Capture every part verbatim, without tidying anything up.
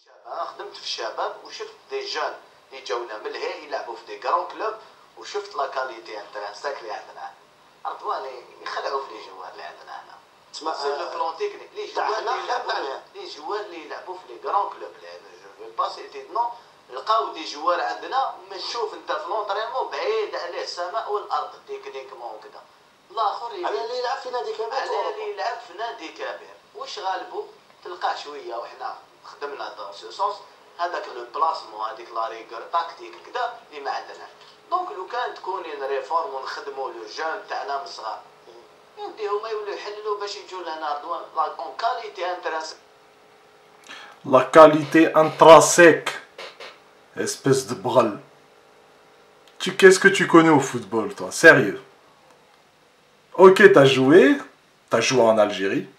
خدمت في الشباب وشفت دي جون اللي جاونا من الهي يلعبوا في دي كرون كلوب وشفت لا كاليتي انترانساك اللي عندنا رضوان يخلعوا في لي جوار اللي عندنا هنا تسمع سي لو بلون تكنيك لي جوار اللي يلعبوا لي جوار اللي يلعبوا في لي كرون كلوب جو في با سيتي نو لقاو دي جوار عندنا ما تشوف انت في لونطريمون بعيد عليه السماء والارض تكنيكمون وكذا الاخر على اللي يلعب في نادي كبير على اللي يلعب في نادي كبير واش غالبو تلقاه شويه وحنا خدمنا دون سو سونس هذاك لو بلاسمون هذيك لا ريغور تاكتيك كذا اللي ما عندناش دونك لو كان تكون ريفورم ونخدموا لو جون تاعنا من الصغار يمدي هما يولوا يحللوا باش يجوا لهنا رضوان اون كاليتي انترانسيك La qualité intrinsèque, espèce de brel. Tu, qu'est-ce que tu connais au football, toi? Sérieux? Ok, t'as joué, t'as joué en Algérie.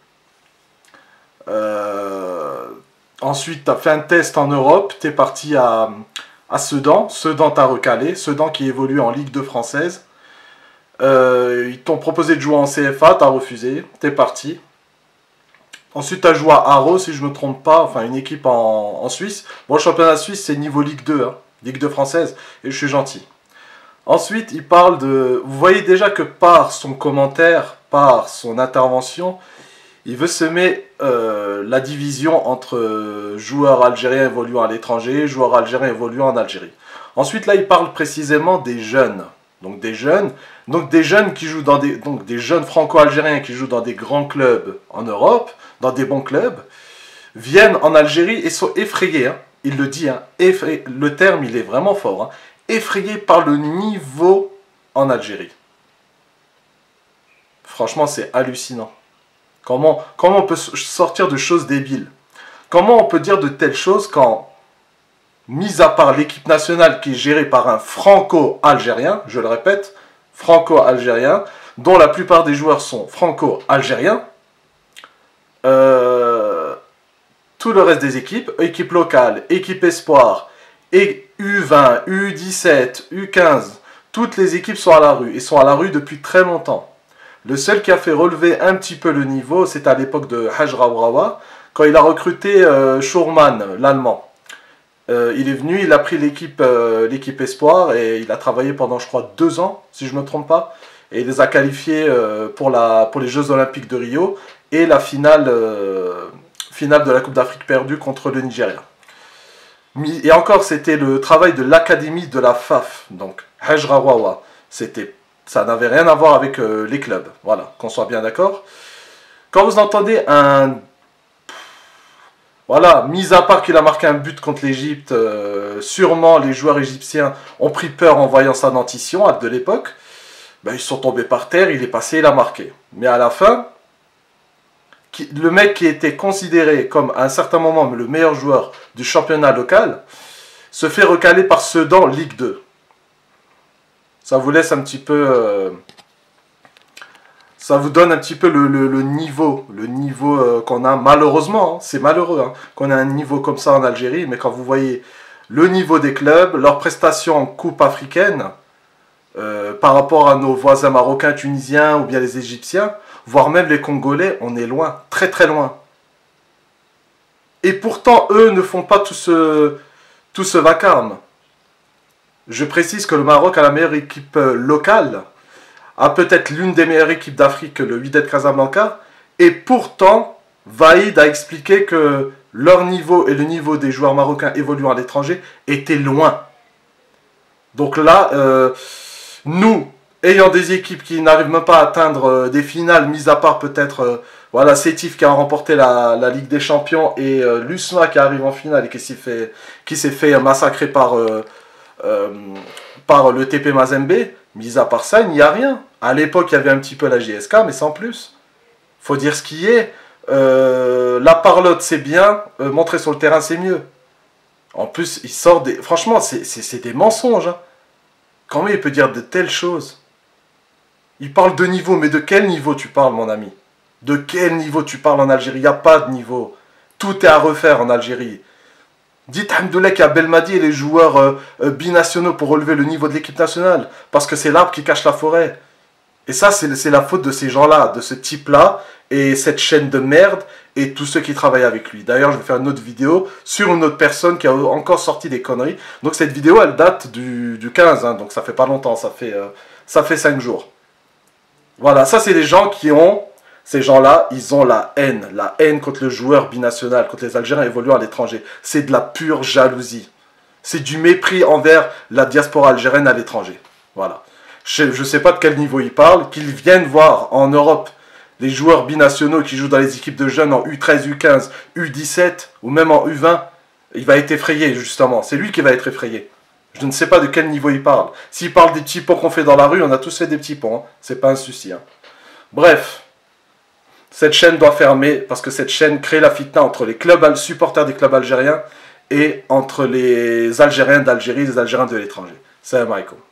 Euh, ensuite, t'as fait un test en Europe, t'es parti à, à Sedan. Sedan t'a recalé, Sedan qui évolue en Ligue deux française. Euh, ils t'ont proposé de jouer en C F A, t'as refusé, t'es parti. Ensuite, tu as joué à Haro, si je ne me trompe pas, enfin une équipe en, en Suisse. Bon, le championnat suisse, c'est niveau Ligue deux, hein, Ligue deux française, et je suis gentil. Ensuite, il parle de... Vous voyez déjà que par son commentaire, par son intervention, il veut semer euh, la division entre joueurs algériens évoluant à l'étranger, joueurs algériens évoluant en Algérie. Ensuite, là, il parle précisément des jeunes. Donc des jeunes, donc des jeunes qui jouent dans des, donc des jeunes franco-algériens qui jouent dans des grands clubs en Europe, dans des bons clubs, viennent en Algérie et sont effrayés. Hein, il le dit, hein, effrayés, le terme il est vraiment fort, hein, effrayés par le niveau en Algérie. Franchement, c'est hallucinant. Comment, comment on peut sortir de choses débiles? Comment on peut dire de telles choses quand, mis à part l'équipe nationale qui est gérée par un franco-algérien, je le répète, franco-algérien, dont la plupart des joueurs sont franco-algériens, euh, tout le reste des équipes, équipe locale, équipe espoir, et U vingt, U dix-sept, U quinze, toutes les équipes sont à la rue, et sont à la rue depuis très longtemps. Le seul qui a fait relever un petit peu le niveau, c'est à l'époque de Haj Rawrawa, quand il a recruté euh, Schurman, l'allemand. Euh, il est venu, il a pris l'équipe euh, l'équipe espoir et il a travaillé pendant, je crois, deux ans, si je ne me trompe pas. Et il les a qualifiés euh, pour, la, pour les Jeux Olympiques de Rio et la finale, euh, finale de la Coupe d'Afrique perdue contre le Nigeria. Et encore, c'était le travail de l'académie de la F A F, donc Haj Rawrawa. C'était, ça n'avait rien à voir avec euh, les clubs, voilà, qu'on soit bien d'accord. Quand vous entendez un... Voilà, mis à part qu'il a marqué un but contre l'Égypte, euh, sûrement les joueurs égyptiens ont pris peur en voyant sa dentition de l'époque. Ben, ils sont tombés par terre, il est passé, il a marqué. Mais à la fin, qui, le mec qui était considéré comme à un certain moment le meilleur joueur du championnat local, se fait recaler par Sedan Ligue deux. Ça vous laisse un petit peu... Euh, ça vous donne un petit peu le, le, le niveau, le niveau euh, qu'on a, malheureusement, hein, c'est malheureux, hein, qu'on a un niveau comme ça en Algérie, mais quand vous voyez le niveau des clubs, leurs prestations en coupe africaine, euh, par rapport à nos voisins marocains, tunisiens ou bien les égyptiens, voire même les Congolais, on est loin, très très loin. Et pourtant, eux ne font pas tout ce, tout ce vacarme. Je précise que le Maroc a la meilleure équipe euh, locale, a peut-être l'une des meilleures équipes d'Afrique, le Wydad Casablanca, et pourtant, Vaïd a expliqué que leur niveau et le niveau des joueurs marocains évoluant à l'étranger étaient loin. Donc là, euh, nous, ayant des équipes qui n'arrivent même pas à atteindre euh, des finales, mis à part peut-être euh, voilà, Sétif qui a remporté la, la Ligue des Champions et euh, l'U S M A qui arrive en finale et qui s'est fait, qui s'est fait massacrer par, euh, euh, par le T P Mazembe, mis à part ça, il n'y a rien. À l'époque, il y avait un petit peu la J S K, mais sans plus. Faut dire ce qui est. Euh, la parlotte, c'est bien. Euh, montrer sur le terrain, c'est mieux. En plus, il sort des... Franchement, c'est des mensonges. Hein. Comment il peut dire de telles choses? Il parle de niveau, mais de quel niveau tu parles, mon ami? De quel niveau tu parles en Algérie? Il n'y a pas de niveau. Tout est à refaire en Algérie. Dites Hamdoullah qu'à Belmadi et les joueurs euh, euh, binationaux pour relever le niveau de l'équipe nationale. Parce que c'est l'arbre qui cache la forêt. Et ça, c'est la faute de ces gens-là, de ce type-là, et cette chaîne de merde, et tous ceux qui travaillent avec lui. D'ailleurs, je vais faire une autre vidéo sur une autre personne qui a encore sorti des conneries. Donc cette vidéo, elle date du, du quinze, hein, donc ça fait pas longtemps, ça fait, euh, ça fait cinq jours. Voilà, ça c'est les gens qui ont, ces gens-là, ils ont la haine, la haine contre le joueur binational, contre les Algériens évoluant à l'étranger. C'est de la pure jalousie. C'est du mépris envers la diaspora algérienne à l'étranger. Voilà. Je ne sais pas de quel niveau ils parlent, qu'ils viennent voir en Europe les joueurs binationaux qui jouent dans les équipes de jeunes en U treize, U quinze, U dix-sept ou même en U vingt, il va être effrayé justement. C'est lui qui va être effrayé. Je ne sais pas de quel niveau il parle. S'il parle des petits ponts qu'on fait dans la rue, on a tous fait des petits ponts. Hein. C'est pas un souci. Hein. Bref, cette chaîne doit fermer parce que cette chaîne crée la fitna entre les clubs supporters des clubs algériens et entre les Algériens d'Algérie et les Algériens de l'étranger. Salam alaikum.